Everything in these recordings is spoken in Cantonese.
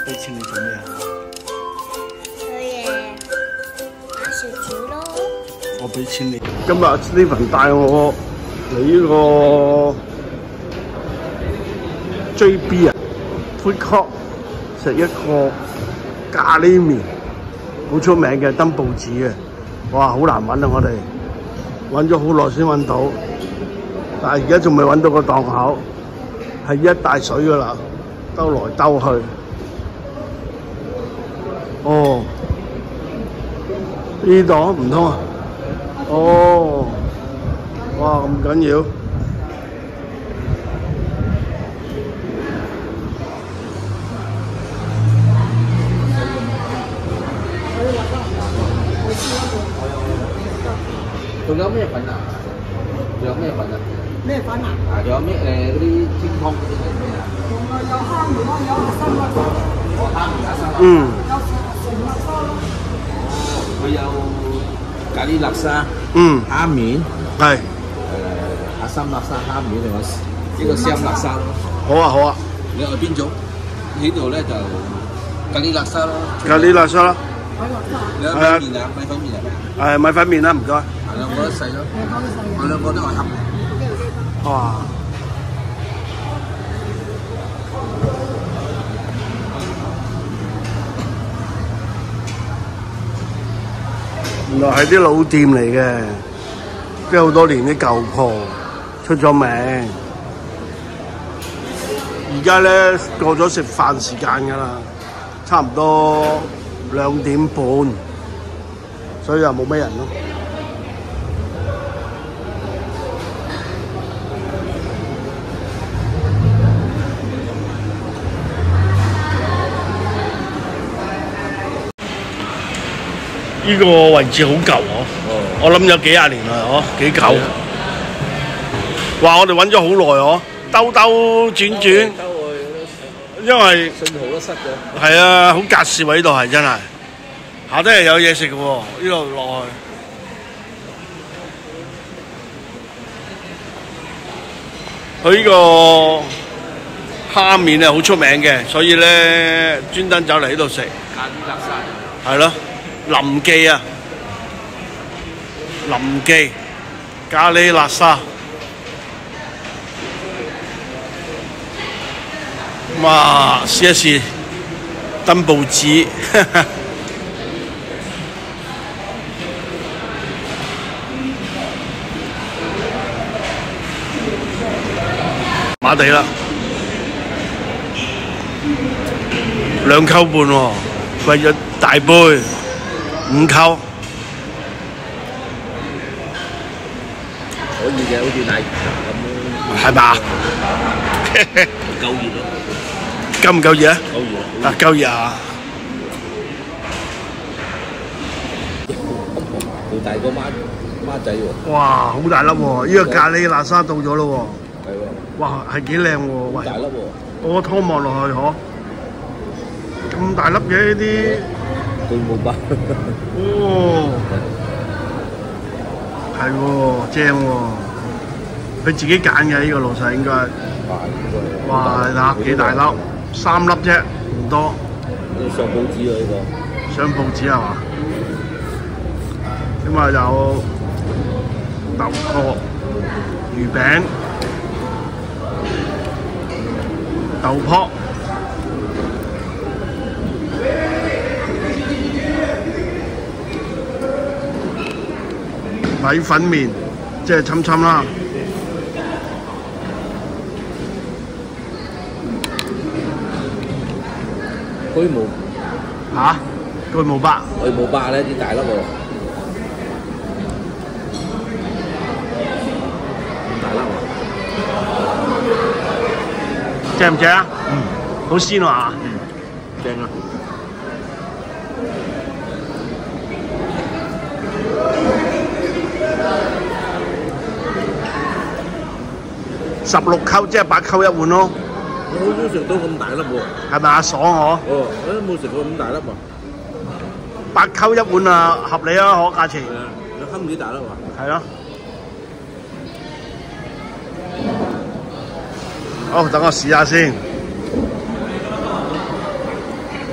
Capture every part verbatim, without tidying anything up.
俾錢你做咩啊？ 佢嘢打雪條咯。 我俾錢你。今日 Steven 帶我嚟呢個 J B 啊 ，Food Court 食一個咖喱麵，好出名嘅，登報紙嘅。哇，好難揾啊！我哋揾咗好耐先揾到，但係而家仲未揾到個檔口，係一大水噶啦，兜來兜去。哦，呢檔唔通啊？哦，哇咁緊要！ 仲有咩粉啊？仲有咩粉啊？ 咩粉啊？ 啊，仲有咩誒嗰啲清湯嗰啲係咩啊？ 仲有有蝦麵咯，有核心咯。 哦，蝦麵核心。 嗯。 有純辣沙咯。 佢有咖喱辣沙。 嗯。 蝦麵。 係。誒， 核心辣沙蝦麵，另外呢個香辣沙咯。 好啊好啊。 你係邊種？呢度咧就咖喱辣沙咯。 咖喱辣沙啦。 你有米麵啊？米粉麵係咩？ 誒，米粉麵啦，唔該。 兩個都細咯。我兩個都係黑。 哇！原來係啲老店嚟嘅，即係好多年啲舊鋪出咗名。而家咧過咗食飯時間㗎啦，差唔多兩點半，所以又冇咩人咯。呢個位置好舊喎，我諗有幾廿年啦，嗬，幾舊。哇！我哋揾咗好耐嗬，兜兜轉轉，因為信號都失咗。 係啊，好隔視位呢度係真係，下低係有嘢食嘅喎，呢度落去。佢呢個蝦麵係好出名嘅，所以咧專登走嚟呢度食。 咖喱辣沙。 係咯。林記啊，林記咖喱辣沙，哇！試一試登報紙，馬地啦，兩溝半喎，貴咗大杯。五溝可以嘅，好似奶茶咁咯。 係嘛？ 夠熱咯。 夠唔夠熱啊？ 夠熱啊，夠熱啊！ 好大個孖孖仔喎。 哇，好大粒喎！呢個咖喱辣沙到咗咯喎。 係喎。 哇，係幾靚喎！喂， 大粒喎。 我個湯望落去嗬，咁大粒嘅呢啲。 巨無霸。 哦，係喎，正喎，佢自己揀嘅呢個老細應該。哇！嗱，幾大粒，三粒啫，唔多。 上報紙啊呢個。 上報紙係嘛？咁啊有豆角、魚餅、豆泡。米粉麵即係侵侵啦， 巨無嚇巨無霸， 巨無霸咧啲大粒喎，咁大粒喎， 正唔正啊？嗯，好鮮啊！ 嗯，正啊！ 十六溝即係八溝一碗咯。 我好少食到咁大粒喎。 係咪啊？爽我。 哦，我都冇食過咁大粒喎。 八溝一碗啊，合理啊，可價錢。 係啊，你襟幾大粒喎？ 係咯。好，等我試下先。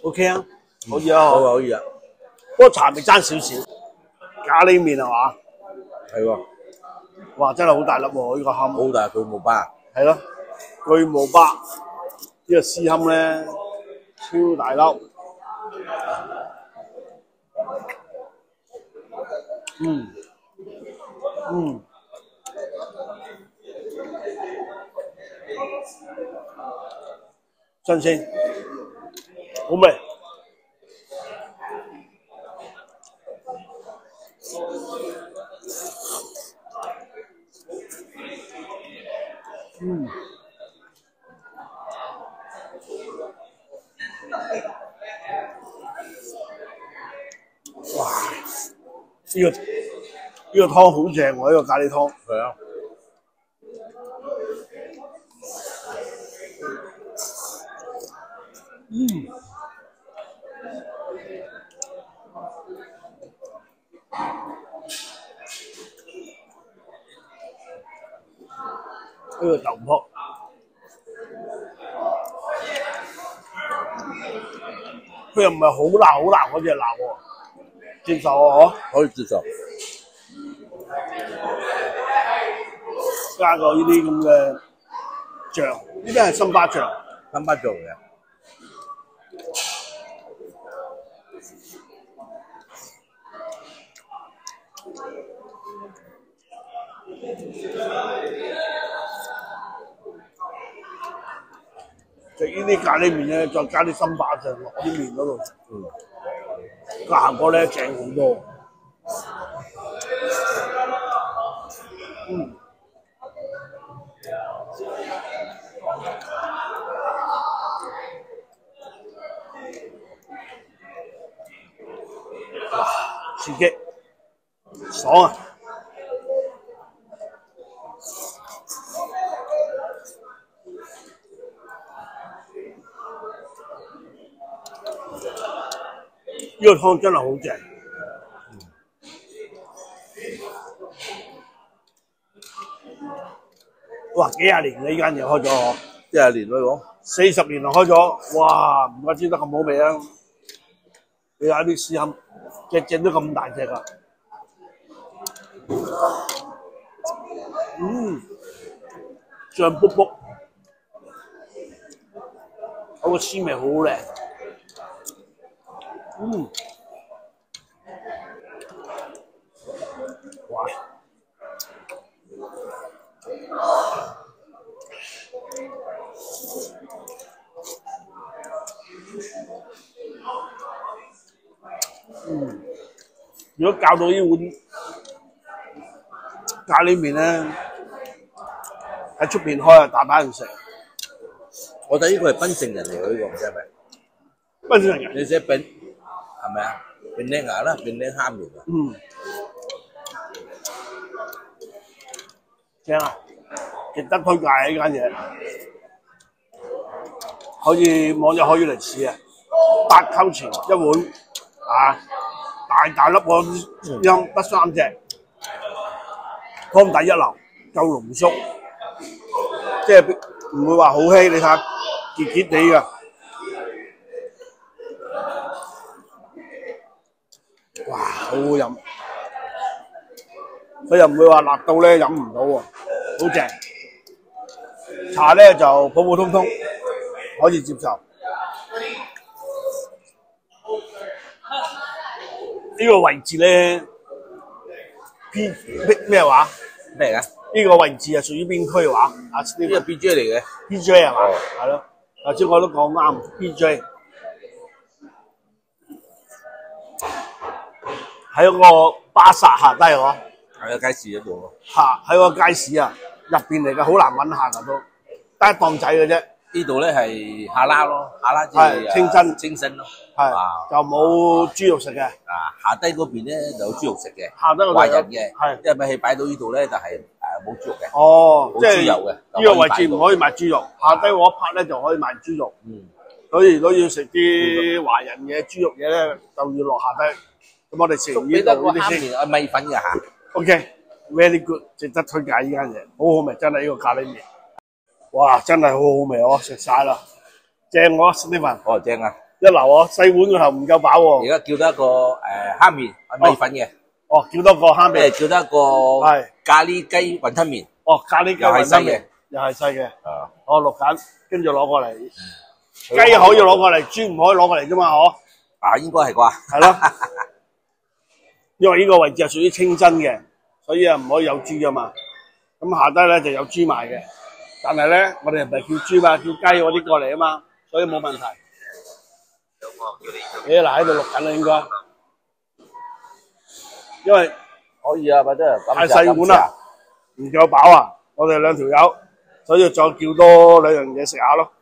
OK 啊，可以啊， 好啊，可以啊， 不過茶味爭少少。咖喱麵係嘛？ 係喎， 哇！真係好大粒喎，呢個堪。 好大巨無巴。 係咯，巨無巴呢個絲堪咧超大粒。嗯嗯。新鮮，好味。嗯。哇！呢、個呢、個湯好正喎，呢、個咖喱湯。 係啊。 嗯。呢個豆卜，佢又唔係好辣好辣嗰隻辣喎，接受啊可以接受。 加個呢啲咁嘅醬，呢啲係參巴醬， 參巴醬嘅。 食呢啲咖喱麵咧，再加啲參巴醬落啲麵嗰度，嗯，個效果咧正好多。嗯。哇！刺激，爽啊！呢個湯真係好正，哇！幾廿年呢間嘢開咗， 幾廿年咯講， 四十年就開咗，哇！唔怪之得咁好味啊！你睇啲絲堪，隻隻都咁大隻啊！嗯，醬卜卜，嗰個絲味好靚。嗯，哇！嗯，如果教到呢碗咖喱麵咧，喺出邊開啊，大把人食。 我睇呢個係檳城人嚟嘅呢個，唔知係咪？ 檳城人。 你寫檳係咪啊？檳榔芽啦，檳榔蝦苗啊。 嗯。正啊！值得推介啊！呢間嘢，可以網友可以嚟試啊！八溝錢一碗啊，大大粒喎，音得三隻，湯底一流，夠濃縮，即係唔會話好稀，你睇下結結地㗎。哇，好好飲！佢又唔會話辣到咧飲唔到喎，好正。茶咧就普普通通，可以接受。呢、這個位置咧 ，P 咩話？ 咩嘅？ 呢個位置係屬於邊區話？啊，呢個 B J 嚟嘅 ，B J 係嘛？係咯，頭先我都講啱 ，B J 喺嗰個巴剎下低喎。 係啊，街市嗰度咯。 嚇，喺個街市啊，入邊嚟嘅，好難揾下㗎都，得一檔仔嘅啫。 呢度咧係下拉咯，下拉即係清真清新咯。 係就冇豬肉食嘅。 啊，下低嗰邊咧就有豬肉食嘅， 下低嗰度華人嘅， 係因為咪係擺到呢度咧，就係誒冇豬肉嘅。 哦，即係冇豬油嘅， 呢個位置唔可以賣豬肉，下低嗰一 part 咧就可以賣豬肉。 嗯， 所以如果要食啲華人嘅豬肉嘢咧，就要落下低。咁我哋食完呢度呢啲先。 啊米粉嘅嚇。 OK，very good， 值得推介呢間嘢，好好味，真係呢個咖喱麵。哇，真係好好味哦，食晒啦，正喎 Stephen。 哦，正啊！ 一流啊！細碗個頭唔夠飽喎。 而家叫得一個誒蝦麵米粉嘅。 哦，叫多個蝦誒， 麵。 叫得一個係咖喱雞雲吞麵。 哦，咖喱雞又係細嘅， 又係細嘅。 啊， 哦，六緊，跟住攞過嚟。雞可以攞過嚟，豬唔可以攞過嚟啫嘛，嗬？ 啊，應該係啩？ 係咯。因為呢個位置係屬於清真嘅，所以啊唔可以有豬噶嘛。咁下低咧就有豬賣嘅，但係咧我哋唔係叫豬嘛，叫雞嗰啲過嚟啊嘛，所以冇問題。誒嗱喺度錄緊啦應該，因為可以啊，或者太細碗啦，唔夠飽啊！我哋兩條友，所以再叫多兩樣嘢食下咯。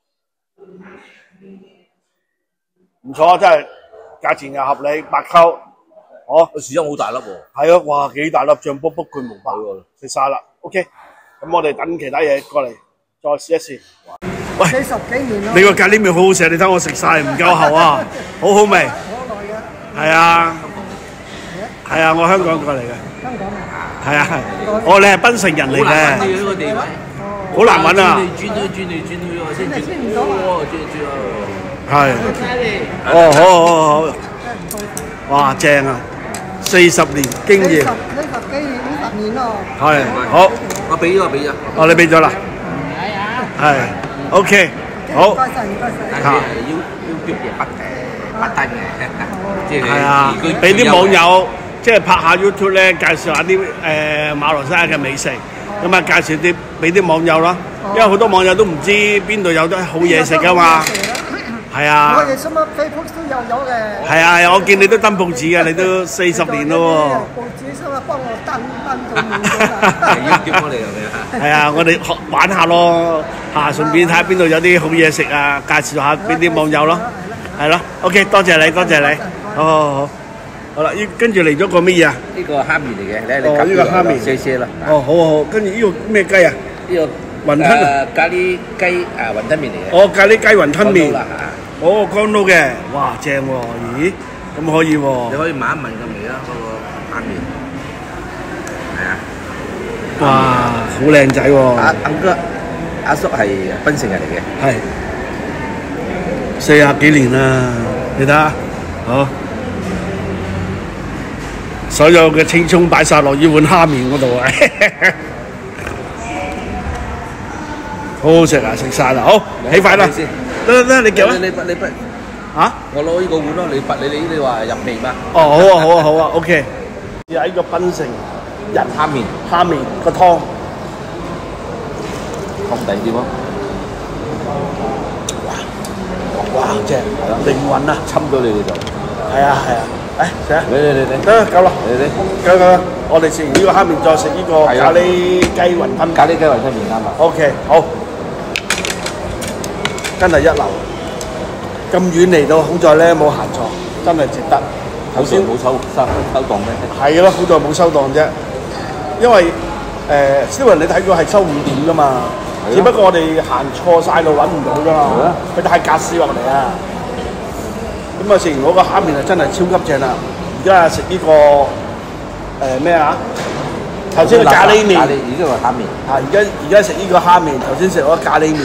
唔錯啊，真係價錢又合理，白溝。哦， 個豉汁好大粒喎。 係啊，哇幾大粒醬卜卜巨無霸喎，食晒啦。OK，咁我哋等其他嘢過嚟再試一試。喂， 四十幾年咯。 你個咖喱麵好好食，你睇我食晒唔夠喉啊，好好味。 好耐嘅。 係啊，係啊，我香港過嚟嘅。 香港啊。 係啊，哦，你係檳城人嚟嘅。 呢個地位。 好難揾啊！ 轉嚟轉去轉去喎，先轉轉唔到啊！ 轉轉啊！ 係。哦，好好好。哇，正啊！四十年經驗。 四十幾年、五十年咯。 係，好。 我俾咗，俾咗。 哦，你俾咗啦。 係啊。 係。OK，好。 唔該晒，唔該晒。 但係要要叫嘢不誒不登嘅，即係係啊，俾啲網友即係拍下 YouTube 咧，介紹下啲誒馬來西亞嘅美食，咁啊介紹啲俾啲網友咯，因為好多網友都唔知邊度有得好嘢食噶嘛。係啊。 我哋什麼 Facebook 都有有嘅。 係啊，我見你都登報紙嘅，你都四十年咯喎。 報紙什麼幫我登登到面咗啦。 要叫我哋係咪啊？ 係啊，我哋學玩下咯，嚇，順便睇下邊度有啲好嘢食啊，介紹下俾啲網友咯，係咯。OK， 多謝你，多謝你。好好好，好啦，依跟住嚟咗個乜嘢啊？ 呢個蝦麵嚟嘅，你哦，呢個蝦麵， 謝謝啦。 哦，好好好，跟住呢個咩雞啊？ 呢個雲吞啊， 咖喱雞誒雲吞麵嚟嘅。 哦，咖喱雞雲吞麵。 啦嚇。 哦，乾撈嘅，哇，正喎！咦，咁可以喎。 你可以聞一聞個味啦，嗰個蝦麵。係啊。 哇，好靚仔喎！ 阿阿哥阿叔係檳城人嚟嘅。 係。四十幾年啦，你睇下，好。所有嘅青葱擺晒落呢碗蝦麵嗰度啊！好好食啊，食晒啦，好，起筷啦，得得，你叫啊！ 你你你不嚇？ 我攞呢個碗咯，你拔你你你話入味嘛？ 哦，好啊，好啊，好啊 ，OK。試下呢個檳城人蝦麵， 蝦麵個湯， 湯底啲喎。 哇，正，靈魂啊！ 侵咗你哋就。 係啊係啊，誒食啊！ 你你你你， 得夠啦， 你你， 夠夠啦！我哋食完呢個蝦麵，再食呢個咖喱雞雲吞。 咖喱雞雲吞麵啱啊。 OK，好，真係一流。咁遠嚟到，好在咧冇行錯，真係值得。頭先冇收收收檔咩？ 係咯，好在冇收檔啫。因為誒，燒雲你睇過係收五點噶嘛，只不過我哋行錯晒路揾唔到啫嘛。佢太格試落嚟啊！咁啊，食完嗰個蝦麵啊，真係超級正啦！而家食呢個誒咩啊？頭先個咖喱麵， 咖喱而家個蝦麵。 啊！而家而家食呢個蝦麵，頭先食嗰個咖喱麵。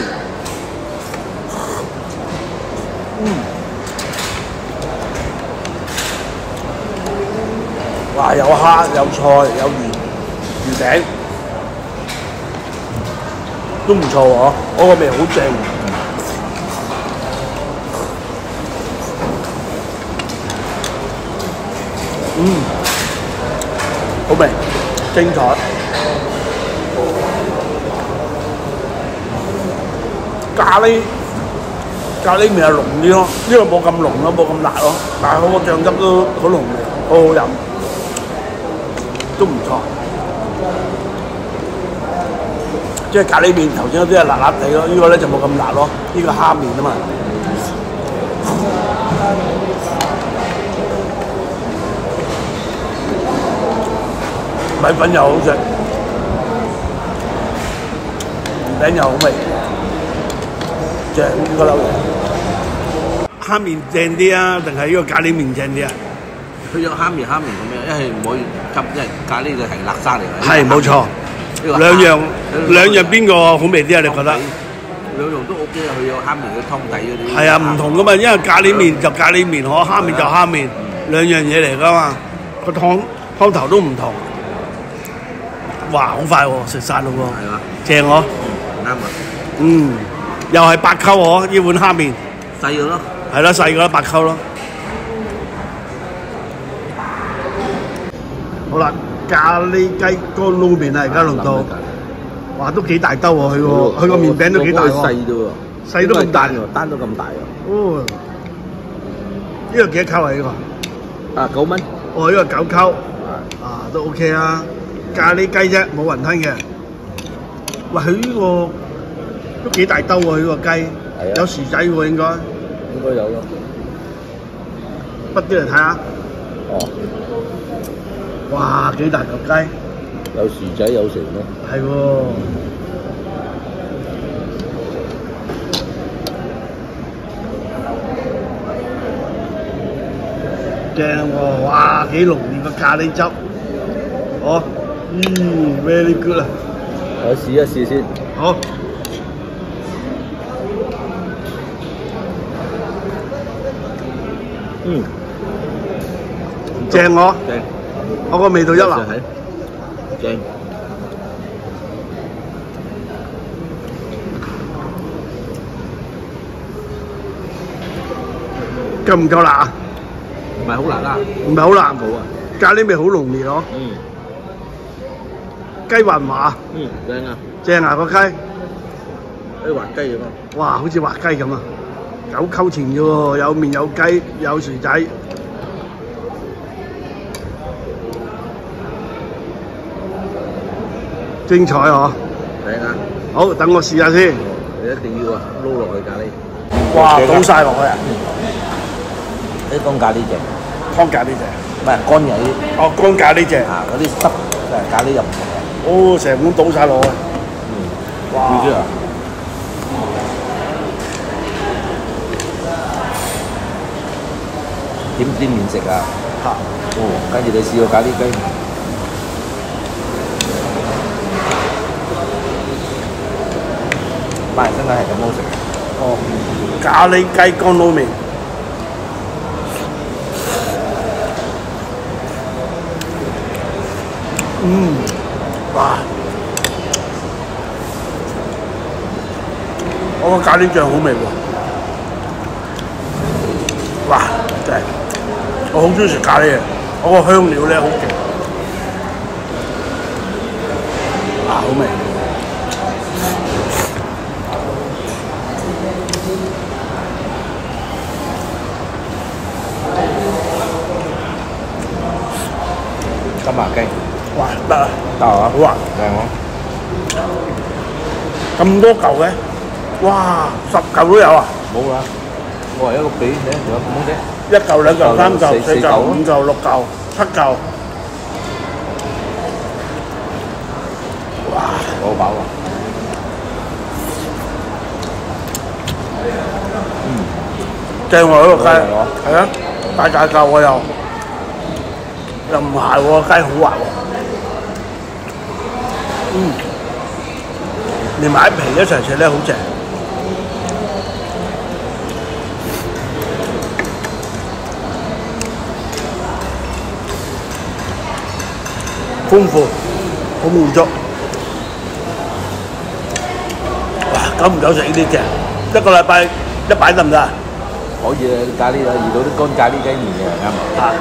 嗯。哇！有蝦有菜有魚魚餅，都唔錯喎！嗰個味好正。嗯，好味，精彩。咖喱咖喱麵係濃啲咯，呢個冇咁濃咯，冇咁辣咯，但係嗰個醬汁都好濃味，好好飲，都唔錯。即係咖喱麵頭先嗰啲係辣辣地咯，呢個咧就冇咁辣咯，呢個蝦麵啊嘛。米粉又好食，魚餅又好味，正呢個撈嘢。蝦麵正啲啊，定係呢個咖喱麵正啲啊？ 佢有蝦麵蝦麵咁樣，一係唔可以執，因為咖喱就係辣沙嚟嘅。 係冇錯，兩樣兩樣邊個好味啲啊？你覺得？ 兩樣都 OK 啊，佢有蝦麵嘅湯底嗰啲。 係啊，唔同噶嘛，因為咖喱麵就咖喱麵，可蝦麵就蝦麵，兩樣嘢嚟噶嘛，個湯湯頭都唔同。哇，好快喎，食晒咯喎， 係嘛？ 正喎， 啱啊！ 嗯，又係八溝喎，呢碗蝦麵， 細嘅咯， 係啦，細個啦，八溝咯。好啦，咖喱雞乾撈麵啊，而家輪到，哇，都幾大兜喎，佢個佢個麵餅都幾大喎， 細啫喎， 細都咁大喎，單都咁大喎。 哦，呢個幾多溝啊？呢個？ 啊，九蚊。 哦，呢個九溝，啊都 OK 啊，咖喱雞啫，冇雲吞嘅。喂，佢呢個都幾大兜喎，呢個雞，有薯仔喎應該。 應該有咯。 畢啲嚟睇下。 哦。 哇，幾大嚿雞！ 有薯仔有成咯。 係喎。正喎，哇，幾濃烈個咖喱汁，哦，嗯 ，very good 啊！ 我試一試先。 好。 嗯。 正喎。 正。 我個味道一流。 正。 夠唔夠辣啊？ 唔係好辣啦， 唔係好辣， 好啊， 咖喱味好濃烈咯。 嗯。 雞滑唔滑啊？ 嗯，正啊。 正啊個雞。 啲滑雞咁啊。 哇，好似滑雞咁啊！九溝錢啫喎，有麵有雞有薯仔。精彩嗬！ 正啊！ 好，等我試下先。 你一定要啊，撈落去咖喱。 哇！倒晒落去啊！ 呢乾咖喱隻， 湯咖喱隻， 唔係乾嘅啲。 哦，乾咖喱隻。 啊，嗰啲濕誒咖喱又唔同嘅。 哦，成碗倒晒落去。 嗯。 哇！ 知唔知啊？點啲麵食啊？ 嚇！ 哦，跟住你試個咖喱雞。馬來西亞係咁好食。 哦，咖喱雞乾撈麵。嗯，哇！我個咖喱醬好味喎。哇！真係，我好中意食咖喱嘅，我個香料咧好勁。啊，好味！ 金麻雞， 哇，得啊！ 得啊， 好啊， 靚喎！ 咁多嚿嘅，哇，十嚿都有啊！ 冇啦，我係一個髀，你仲有咁啫？ 一嚿、兩嚿、三嚿、四嚿、五嚿、六嚿、七嚿，哇！ 好飽啊！嗯， 正喎呢個雞，係啊，大大嚿喎又，又唔係喎，雞好滑喎，嗯，連埋啲皮一齊食咧好正。豐富，好滿足。哇！久唔久食呢啲嘅？一個禮拜一擺得唔得啊？ 可以啊，咖喱啊，遇到啲乾咖喱雞麵嘅啱。 啊！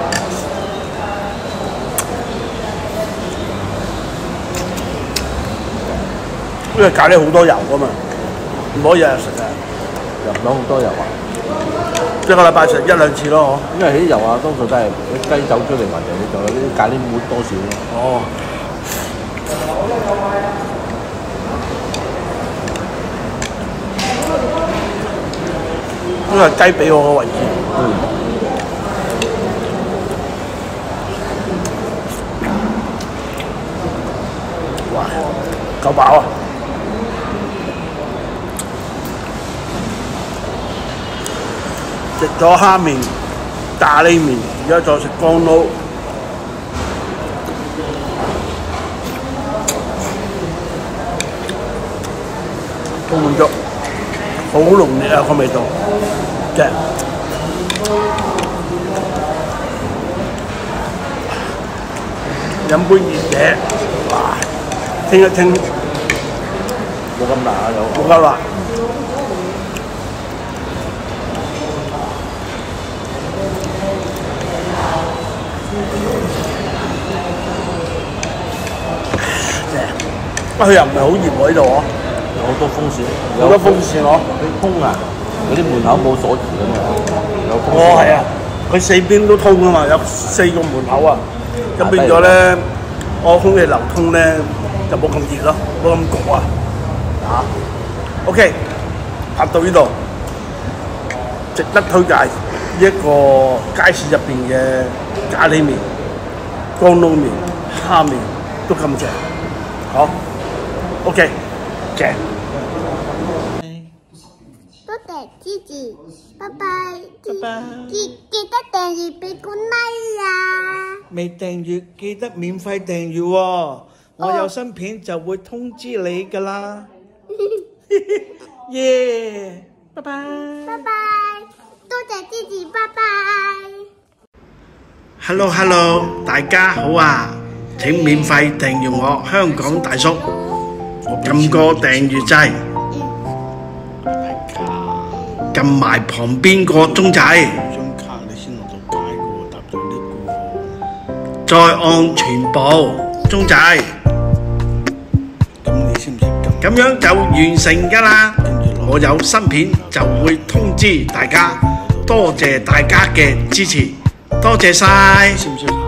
因為咖喱好多油噶嘛，唔可以日日食啊。 入唔到好多油啊！ 一個禮拜食一兩次咯， 因為啲油啊，多數都係啲雞走出嚟，或者你仲有啲咖喱沫多少咯。 哦。呢個係雞髀我個位置。 嗯。 哇！夠飽啊！食咗蝦麵、咖喱麵，而家再食乾撈，好滿足。 好濃烈啊個味道，嘅。飲杯熱嘢，哇！聽一聽， 冇咁辣啊，有冇夠辣。佢又唔係好熱喎呢度喎， 有好多風扇， 好多風扇喎。 佢通啊，嗰啲門口冇鎖匙㗎嘛，有風扇。 哦，係啊，佢四邊都通啊嘛，有四個門口啊，咁變咗咧，我空氣流通咧就冇咁熱咯，冇咁焗啊。嚇 ，OK， 拍到呢度，值得推介呢一個街市入邊嘅咖喱麵、乾撈麵、蝦麵都咁正，好。OK， 正。 多謝支持，拜拜。 拜拜記記得訂閱俾個 like 啊！ 未訂閱記得免費訂閱喎，我有新片就會通知你㗎啦。耶！拜拜。 拜拜，多謝支持，拜拜。 Hello Hello， 大家好啊！請免費訂閱我香港大叔，撳個訂閱掣，撳埋旁邊個鐘仔，張卡你先攞到街嘅喎，搭到呢個，再按全部鐘仔，咁你識唔識撳？咁樣就完成㗎啦。我有新片就會通知大家，多謝大家嘅支持，多謝晒。識唔識？